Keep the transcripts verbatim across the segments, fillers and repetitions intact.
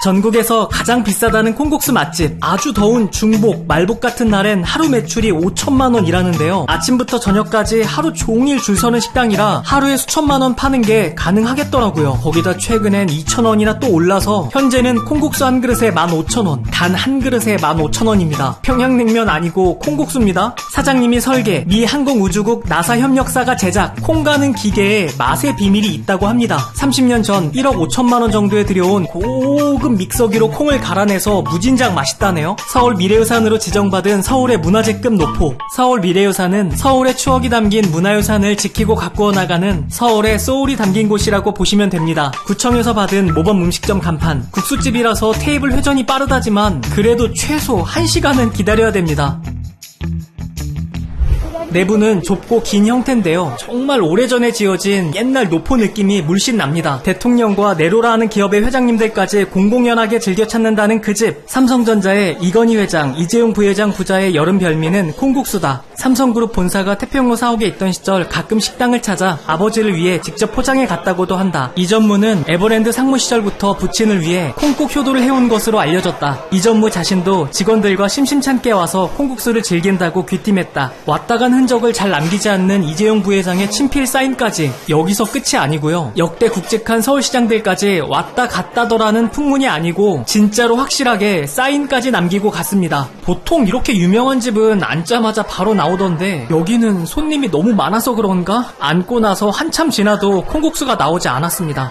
전국에서 가장 비싸다는 콩국수 맛집. 아주 더운 중복, 말복 같은 날엔 하루 매출이 오천만 원이라는데요. 아침부터 저녁까지 하루 종일 줄 서는 식당이라 하루에 수천만 원 파는 게 가능하겠더라고요. 거기다 최근엔 이천 원이나 또 올라서 현재는 콩국수 한 그릇에 만 오천 원, 단 한 그릇에 만 오천 원입니다. 평양냉면 아니고 콩국수입니다. 사장님이 설계, 미 항공우주국 나사 협력사가 제작, 콩 가는 기계에 맛의 비밀이 있다고 합니다. 삼십 년 전 일억 오천만 원 정도에 들여온 고급 믹서기로 콩을 갈아내서 무진장 맛있다네요. 서울 미래유산으로 지정받은 서울의 문화재급 노포. 서울 미래유산은 서울의 추억이 담긴 문화유산을 지키고 가꾸어 나가는 서울의 소울이 담긴 곳이라고 보시면 됩니다. 구청에서 받은 모범 음식점 간판. 국수집이라서 테이블 회전이 빠르다지만 그래도 최소 한 시간은 기다려야 됩니다. 내부는 좁고 긴 형태인데요. 정말 오래전에 지어진 옛날 노포 느낌이 물씬 납니다. 대통령과 네로라는 기업의 회장님들까지 공공연하게 즐겨 찾는다는 그 집. 삼성전자의 이건희 회장, 이재용 부회장 부자의 여름 별미는 콩국수다. 삼성그룹 본사가 태평로 사옥에 있던 시절 가끔 식당을 찾아 아버지를 위해 직접 포장해 갔다고도 한다. 이 전무는 에버랜드 상무 시절부터 부친을 위해 콩국 효도를 해온 것으로 알려졌다. 이 전무 자신도 직원들과 심심찮게 와서 콩국수를 즐긴다고 귀띔했다. 왔다 간 흔적을 잘 남기지 않는 이재용 부회장의 친필 사인까지. 여기서 끝이 아니고요. 역대 굵직한 서울시장들까지 왔다 갔다더라는 풍문이 아니고 진짜로 확실하게 사인까지 남기고 갔습니다. 보통 이렇게 유명한 집은 앉자마자 바로 나오던데 여기는 손님이 너무 많아서 그런가? 앉고 나서 한참 지나도 콩국수가 나오지 않았습니다.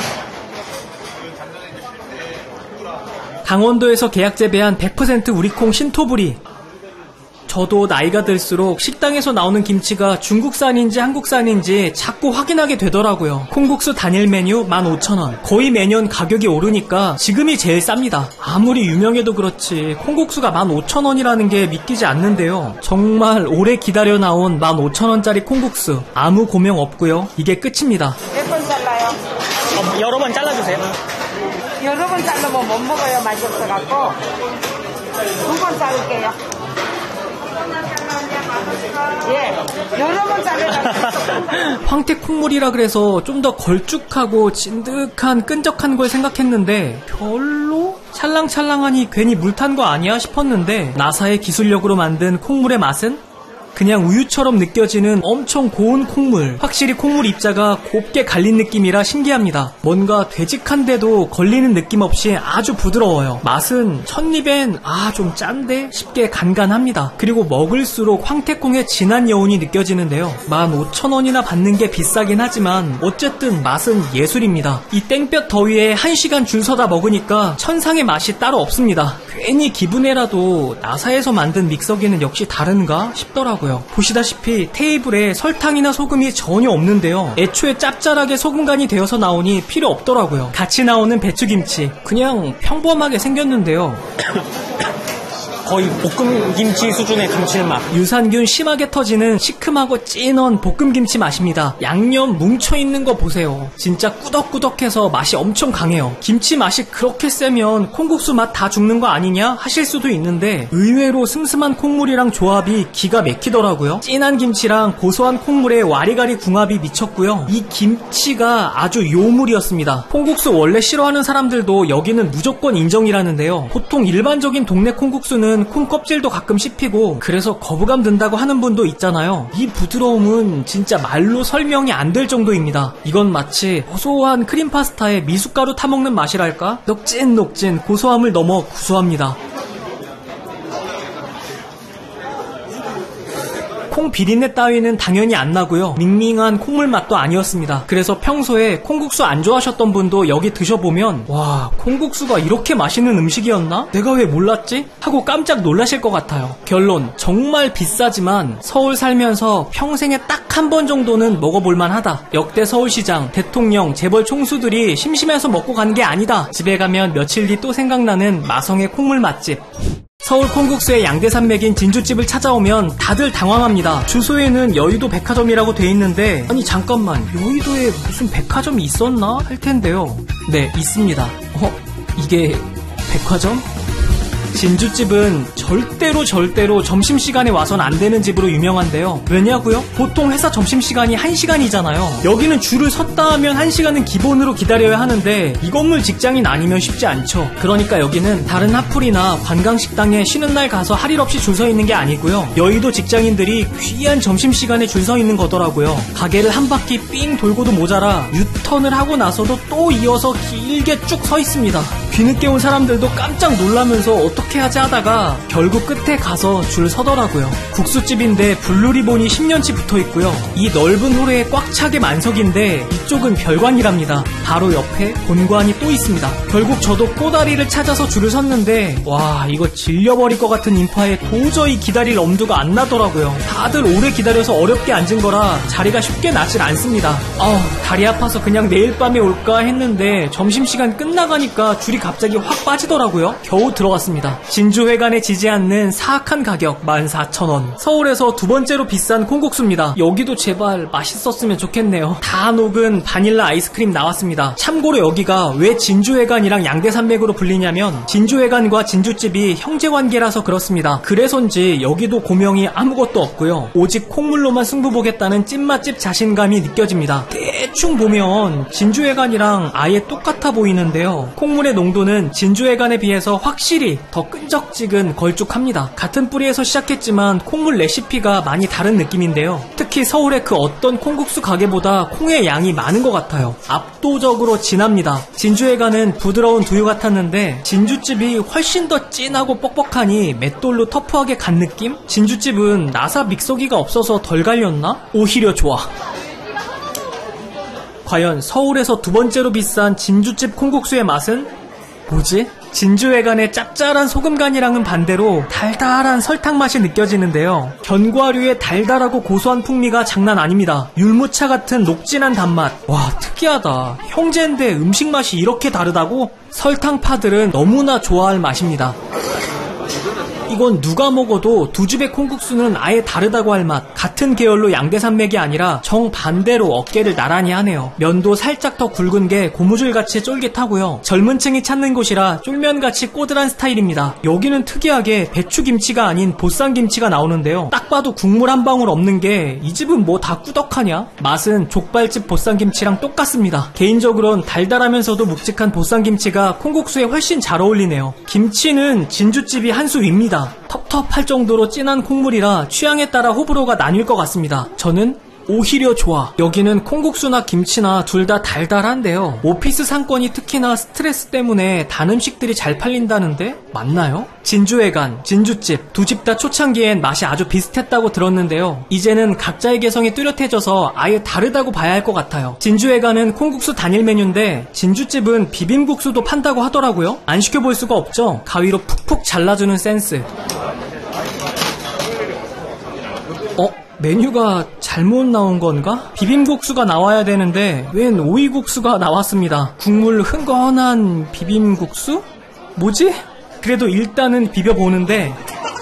강원도에서 계약 재배한 백 퍼센트 우리콩 신토부리. 저도 나이가 들수록 식당에서 나오는 김치가 중국산인지 한국산인지 자꾸 확인하게 되더라고요. 콩국수 단일 메뉴 만 오천 원. 거의 매년 가격이 오르니까 지금이 제일 쌉니다. 아무리 유명해도 그렇지 콩국수가 만 오천 원이라는 게 믿기지 않는데요. 정말 오래 기다려 나온 만 오천 원짜리 콩국수. 아무 고명 없고요. 이게 끝입니다. 몇 번 잘라요? 어, 여러 번 잘라주세요. 여러 번 자르면 못 먹어요. 맛이 없어갖고 두 번 자를게요. 예, 여러 번 자르라고. 황태 콩물이라 그래서 좀 더 걸쭉하고 진득한 끈적한 걸 생각했는데 별로? 찰랑찰랑하니 괜히 물 탄 거 아니야 싶었는데 나사의 기술력으로 만든 콩물의 맛은? 그냥 우유처럼 느껴지는 엄청 고운 콩물. 확실히 콩물 입자가 곱게 갈린 느낌이라 신기합니다. 뭔가 되직한데도 걸리는 느낌 없이 아주 부드러워요. 맛은 첫입엔 아 좀 짠데 싶게 간간합니다. 그리고 먹을수록 황태콩의 진한 여운이 느껴지는데요. 만 오천 원이나 받는 게 비싸긴 하지만 어쨌든 맛은 예술입니다. 이 땡볕 더위에 한 시간 줄 서다 먹으니까 천상의 맛이 따로 없습니다. 괜히 기분에라도 나사에서 만든 믹서기는 역시 다른가 싶더라고요. 보시다시피 테이블에 설탕이나 소금이 전혀 없는데요. 애초에 짭짤하게 소금간이 되어서 나오니 필요 없더라고요. 같이 나오는 배추김치 그냥 평범하게 생겼는데요. 거의 볶음김치 수준의 감칠맛. 유산균 심하게 터지는 시큼하고 진한 볶음김치 맛입니다. 양념 뭉쳐있는 거 보세요. 진짜 꾸덕꾸덕해서 맛이 엄청 강해요. 김치 맛이 그렇게 세면 콩국수 맛 다 죽는 거 아니냐 하실 수도 있는데 의외로 슴슴한 콩물이랑 조합이 기가 막히더라고요. 진한 김치랑 고소한 콩물의 와리가리 궁합이 미쳤고요. 이 김치가 아주 요물이었습니다. 콩국수 원래 싫어하는 사람들도 여기는 무조건 인정이라는데요. 보통 일반적인 동네 콩국수는 콩 껍질도 가끔 씹히고 그래서 거부감 든다고 하는 분도 있잖아요. 이 부드러움은 진짜 말로 설명이 안 될 정도입니다. 이건 마치 고소한 크림 파스타에 미숫가루 타먹는 맛이랄까? 녹진녹진 고소함을 넘어 구수합니다. 콩 비린내 따위는 당연히 안 나고요. 밍밍한 콩물 맛도 아니었습니다. 그래서 평소에 콩국수 안 좋아하셨던 분도 여기 드셔보면 와, 콩국수가 이렇게 맛있는 음식이었나? 내가 왜 몰랐지? 하고 깜짝 놀라실 것 같아요. 결론, 정말 비싸지만 서울 살면서 평생에 딱 한 번 정도는 먹어볼만 하다. 역대 서울시장, 대통령, 재벌 총수들이 심심해서 먹고 간 게 아니다. 집에 가면 며칠 뒤 또 생각나는 마성의 콩물 맛집. 서울 콩국수의 양대산맥인 진주집을 찾아오면 다들 당황합니다. 주소에는 여의도 백화점이라고 돼 있는데 아니 잠깐만, 여의도에 무슨 백화점이 있었나? 할 텐데요. 네, 있습니다. 어? 이게 백화점? 진주집은 절대로 절대로 점심시간에 와선 안 되는 집으로 유명한데요. 왜냐고요? 보통 회사 점심시간이 한 시간이잖아요. 여기는 줄을 섰다 하면 한 시간은 기본으로 기다려야 하는데 이 건물 직장인 아니면 쉽지 않죠. 그러니까 여기는 다른 핫플이나 관광식당에 쉬는 날 가서 할 일 없이 줄 서 있는 게 아니고요. 여의도 직장인들이 귀한 점심시간에 줄 서 있는 거더라고요. 가게를 한 바퀴 삥 돌고도 모자라 유턴을 하고 나서도 또 이어서 길게 쭉 서 있습니다. 뒤늦게 온 사람들도 깜짝 놀라면서 어떻게 하지 하다가 결국 끝에 가서 줄 서더라고요. 국수집인데 블루리본이 십 년치 붙어있고요. 이 넓은 홀에 꽉 차게 만석인데 이쪽은 별관이랍니다. 바로 옆에 본관이 또 있습니다. 결국 저도 꼬다리를 찾아서 줄을 섰는데 와, 이거 질려버릴 것 같은 인파에 도저히 기다릴 엄두가 안 나더라고요. 다들 오래 기다려서 어렵게 앉은 거라 자리가 쉽게 나질 않습니다. 아우, 다리 아파서 그냥 내일 밤에 올까 했는데 점심시간 끝나가니까 줄이 갑자기 확 빠지더라고요. 겨우 들어갔습니다. 진주회관에 지지 않는 사악한 가격 만 사천 원. 서울에서 두 번째로 비싼 콩국수입니다. 여기도 제발 맛있었으면 좋겠네요. 다 녹은 바닐라 아이스크림 나왔습니다. 참고로 여기가 왜 진주회관이랑 양대산맥으로 불리냐면 진주회관과 진주집이 형제관계라서 그렇습니다. 그래서인지 여기도 고명이 아무것도 없고요. 오직 콩물로만 승부 보겠다는 찐맛집 자신감이 느껴집니다. 대충 보면 진주회관이랑 아예 똑같아 보이는데요. 콩물의 농도는 진주회관에 비해서 확실히 더 끈적지근 걸쭉합니다. 같은 뿌리에서 시작했지만 콩물 레시피가 많이 다른 느낌인데요. 특히 서울의 그 어떤 콩국수 가게보다 콩의 양이 많은 것 같아요. 압도적으로 진합니다. 진주회관은 부드러운 두유 같았는데 진주집이 훨씬 더 진하고 뻑뻑하니 맷돌로 터프하게 간 느낌? 진주집은 나사 믹서기가 없어서 덜 갈렸나? 오히려 좋아. 과연 서울에서 두 번째로 비싼 진주집 콩국수의 맛은? 뭐지? 진주회관의 짭짤한 소금간이랑은 반대로 달달한 설탕 맛이 느껴지는데요. 견과류의 달달하고 고소한 풍미가 장난 아닙니다. 율무차 같은 녹진한 단맛. 와, 특이하다. 형제인데 음식 맛이 이렇게 다르다고? 설탕파들은 너무나 좋아할 맛입니다. 이건 누가 먹어도 두 집의 콩국수는 아예 다르다고 할 맛. 같은 계열로 양대산맥이 아니라 정반대로 어깨를 나란히 하네요. 면도 살짝 더 굵은 게 고무줄같이 쫄깃하고요. 젊은 층이 찾는 곳이라 쫄면같이 꼬들한 스타일입니다. 여기는 특이하게 배추김치가 아닌 보쌈김치가 나오는데요. 딱 봐도 국물 한 방울 없는 게 이 집은 뭐 다 꾸덕하냐? 맛은 족발집 보쌈김치랑 똑같습니다. 개인적으로는 달달하면서도 묵직한 보쌈김치가 콩국수에 훨씬 잘 어울리네요. 김치는 진주집이 한 수 위입니다. 텁텁할 정도로 진한 콩물이라 취향에 따라 호불호가 나뉠 것 같습니다. 저는 오히려 좋아. 여기는 콩국수나 김치나 둘 다 달달한데요. 오피스 상권이 특히나 스트레스 때문에 단 음식들이 잘 팔린다는데 맞나요? 진주회관, 진주집 두 집 다 초창기엔 맛이 아주 비슷했다고 들었는데요. 이제는 각자의 개성이 뚜렷해져서 아예 다르다고 봐야 할 것 같아요. 진주회관은 콩국수 단일 메뉴인데 진주집은 비빔국수도 판다고 하더라고요. 안 시켜볼 수가 없죠. 가위로 푹푹 잘라주는 센스. 어? 메뉴가 잘못 나온 건가? 비빔국수가 나와야 되는데 웬 오이국수가 나왔습니다. 국물 흥건한 비빔국수? 뭐지? 그래도 일단은 비벼보는데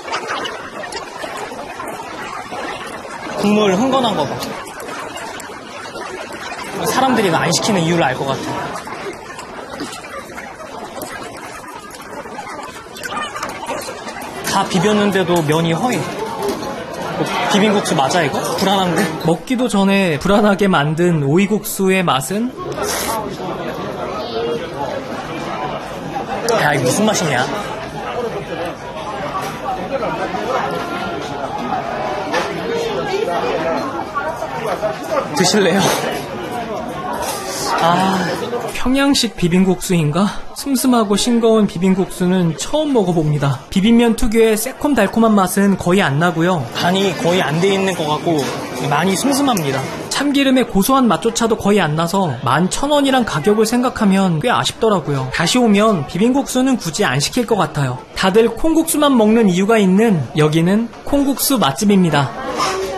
국물 흥건한 거 봐. 사람들이 나 안 시키는 이유를 알 것 같아. 다 비볐는데도 면이 허해. 비빔국수 맞아 이거? 불안한데? 먹기도 전에 불안하게 만든 오이국수의 맛은? 야, 이게 무슨 맛이냐? 드실래요? 아, 평양식 비빔국수인가? 슴슴하고 싱거운 비빔국수는 처음 먹어봅니다. 비빔면 특유의 새콤달콤한 맛은 거의 안 나고요. 간이 거의 안 돼 있는 것 같고 많이 슴슴합니다. 참기름의 고소한 맛조차도 거의 안 나서 만 천 원이란 가격을 생각하면 꽤 아쉽더라고요. 다시 오면 비빔국수는 굳이 안 시킬 것 같아요. 다들 콩국수만 먹는 이유가 있는 여기는 콩국수 맛집입니다.